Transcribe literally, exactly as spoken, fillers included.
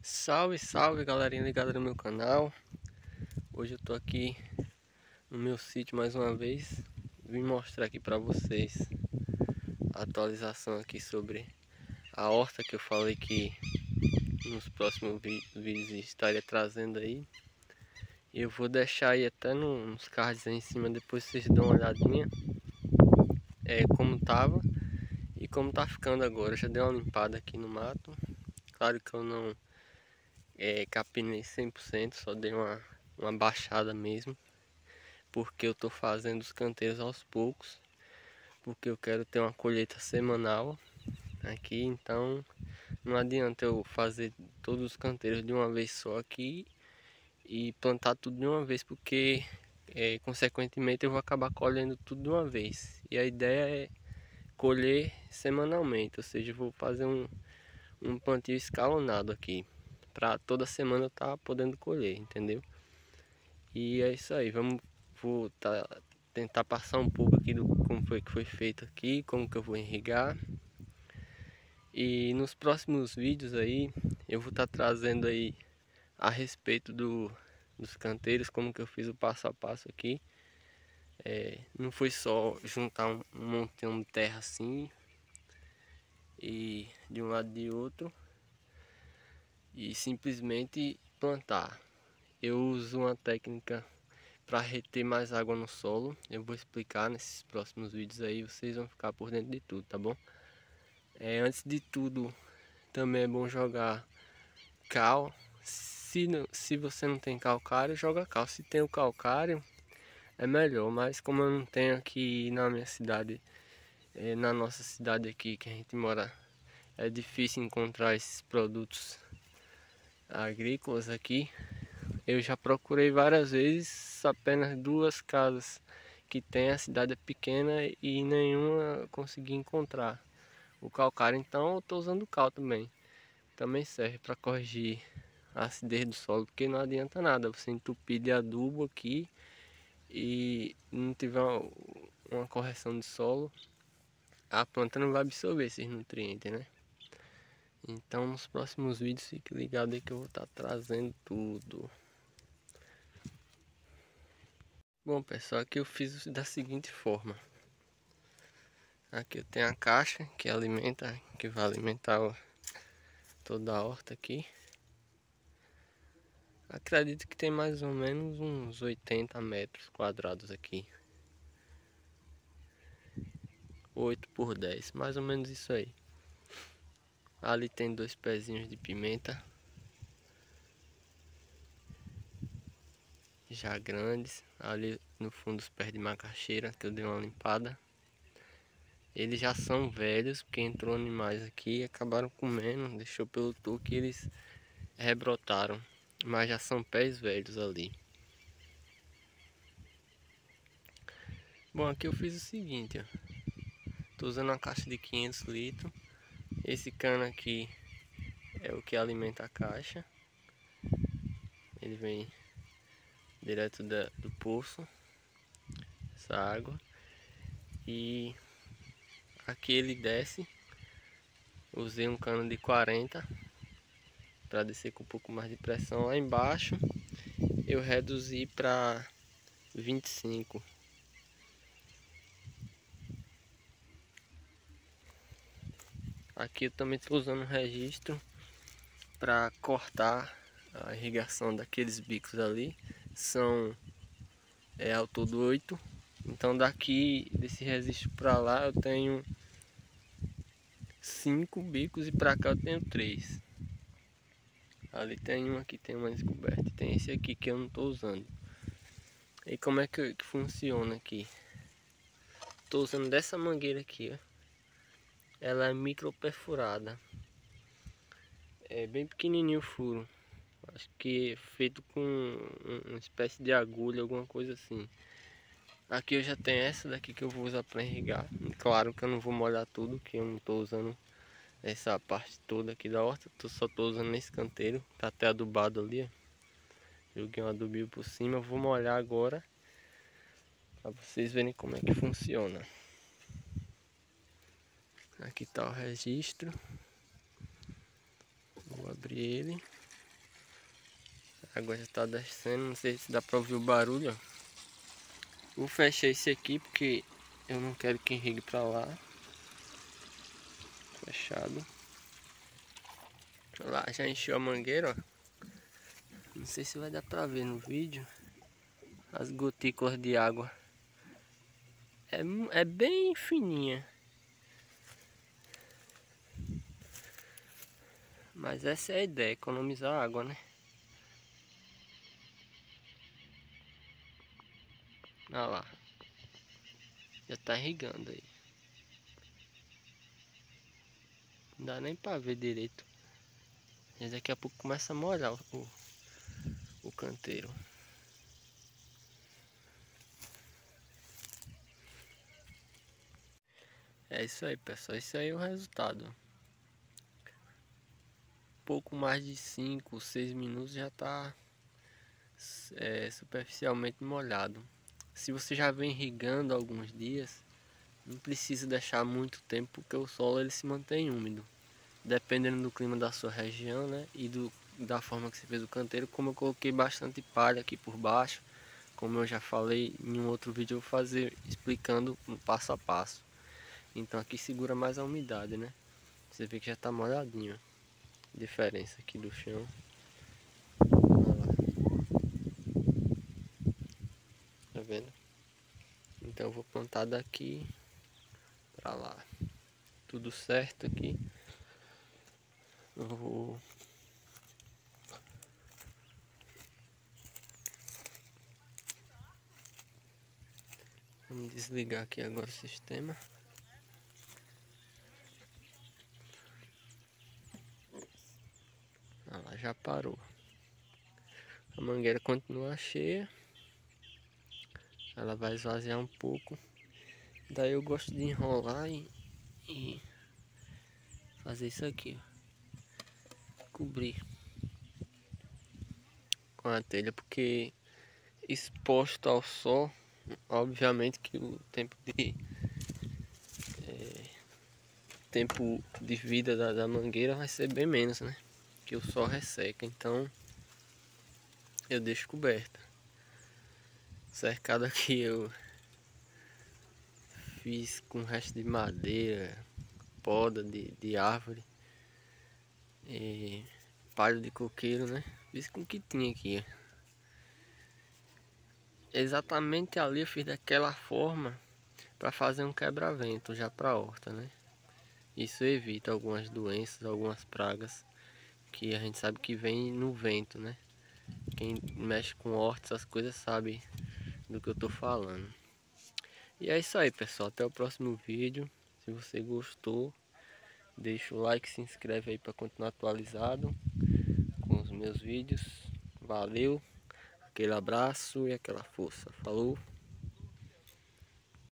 Salve, salve galerinha ligada no meu canal. Hoje eu tô aqui no meu sítio mais uma vez. Vim mostrar aqui pra vocês a atualização aqui sobre a horta que eu falei que nos próximos vídeos estaria trazendo aí. Eu vou deixar aí até nos cards aí em cima, depois vocês dão uma olhadinha é, como tava e como tá ficando agora. Eu já dei uma limpada aqui no mato. Claro que eu não é, capinei cem por cento, só dei uma, uma baixada mesmo, porque eu tô fazendo os canteiros aos poucos, porque eu quero ter uma colheita semanal aqui, então não adianta eu fazer todos os canteiros de uma vez só aqui e plantar tudo de uma vez, porque é, consequentemente eu vou acabar colhendo tudo de uma vez, e a ideia é colher semanalmente, ou seja, eu vou fazer um, um plantio escalonado aqui, para toda semana eu estar podendo colher, entendeu? E é isso aí, vamos vou tá, tentar passar um pouco aqui do como foi que foi feito aqui, como que eu vou irrigar. E nos próximos vídeos aí eu vou estar tá trazendo aí a respeito do, dos canteiros, como que eu fiz o passo a passo aqui. É, não foi só juntar um, um montão de terra assim e de um lado e de outro e simplesmente plantar. Eu uso uma técnica para reter mais água no solo. Eu vou explicar nesses próximos vídeos aí, vocês vão ficar por dentro de tudo, tá bom? É, antes de tudo, também é bom jogar cal. Se, não, se você não tem calcário, joga cal. Se tem o calcário, é melhor. Mas como eu não tenho aqui na minha cidade, é, na nossa cidade aqui que a gente mora, é difícil encontrar esses produtos agrícolas aqui. Eu já procurei várias vezes, apenas duas casas que tem, a cidade é pequena e nenhuma consegui encontrar o calcário, então eu estou usando cal também. Também serve para corrigir a acidez do solo, porque não adianta nada você entupir de adubo aqui e não tiver uma, uma correção de solo, a planta não vai absorver esses nutrientes, né? Então nos próximos vídeos fique ligado aí que eu vou estar trazendo tudo. Bom pessoal, aqui eu fiz da seguinte forma. Aqui eu tenho a caixa que alimenta, que vai alimentar toda a horta aqui. Acredito que tem mais ou menos uns oitenta metros quadrados aqui. oito por dez, mais ou menos isso aí. Ali tem dois pezinhos de pimenta. Já grandes. Ali no fundo os pés de macaxeira que eu dei uma limpada. Eles já são velhos, porque entrou animais aqui e acabaram comendo, deixou pelo tuque e eles rebrotaram. Mas já são pés velhos ali. Bom, aqui eu fiz o seguinte, ó. Tô usando uma caixa de quinhentos litros. Esse cano aqui é o que alimenta a caixa. Ele vem direto da, do poço, essa água. E aqui ele desce. Usei um cano de quarenta para descer com um pouco mais de pressão. Lá embaixo eu reduzi para vinte e cinco. Aqui eu também estou usando um registro para cortar a irrigação daqueles bicos ali. São é, ao todo oito. Então daqui desse registro para lá eu tenho cinco bicos e para cá eu tenho três. Ali tem um, aqui tem uma descoberta. Tem esse aqui que eu não estou usando. E como é que, que funciona aqui? Estou usando dessa mangueira aqui, ó. Ela é micro perfurada. É bem pequenininho o furo. Acho que é feito com uma espécie de agulha, alguma coisa assim. Aqui eu já tenho essa daqui que eu vou usar para irrigar. Claro que eu não vou molhar tudo, que eu não estou usando essa parte toda aqui da horta. Tô, só estou usando nesse canteiro. Tá até adubado ali, ó. Joguei um adubinho por cima. Eu vou molhar agora para vocês verem como é que funciona. Aqui tá o registro. Vou abrir ele. A água já tá descendo, não sei se dá pra ouvir o barulho, ó. Vou fechar esse aqui porque eu não quero que irrigue pra lá. Fechado. Lá já encheu a mangueira, ó. Não sei se vai dar pra ver no vídeo as gotículas de água. É, é bem fininha. Mas essa é a ideia, economizar água, né? Olha lá. Já tá irrigando aí. Não dá nem pra ver direito. E daqui a pouco começa a molhar o, o canteiro. É isso aí, pessoal. Esse aí é o resultado. Pouco mais de cinco, seis minutos já tá é, superficialmente molhado. Se você já vem irrigando alguns dias, não precisa deixar muito tempo porque o solo ele se mantém úmido. Dependendo do clima da sua região, né, e do, da forma que você fez o canteiro, como eu coloquei bastante palha aqui por baixo, como eu já falei em um outro vídeo, eu vou fazer explicando um passo a passo. Então aqui segura mais a umidade, né? Você vê que já tá molhadinho. Diferença aqui do chão. Tá vendo? Então eu vou plantar daqui pra lá. Tudo certo aqui. Eu vou... Vamos desligar aqui agora o sistema. Ah lá, já parou. A mangueira continua cheia. Ela vai esvaziar um pouco. Daí eu gosto de enrolar e, e fazer isso aqui, ó. Cobrir com a telha, porque exposto ao sol, obviamente que o tempo de é, tempo de vida da, da mangueira vai ser bem menos, né? Que o sol resseca, então eu deixo coberta. Cercado aqui eu fiz com resto de madeira, poda de, de árvore, e palha de coqueiro, né? Fiz com o que tinha aqui. Exatamente ali eu fiz daquela forma para fazer um quebra-vento já para a horta, né? Isso evita algumas doenças, algumas pragas que a gente sabe que vem no vento, né? Quem mexe com horta, essas coisas sabe do que eu tô falando. E é isso aí, pessoal. Até o próximo vídeo. Se você gostou, deixa o like, se inscreve aí para continuar atualizado com os meus vídeos. Valeu, aquele abraço e aquela força. Falou!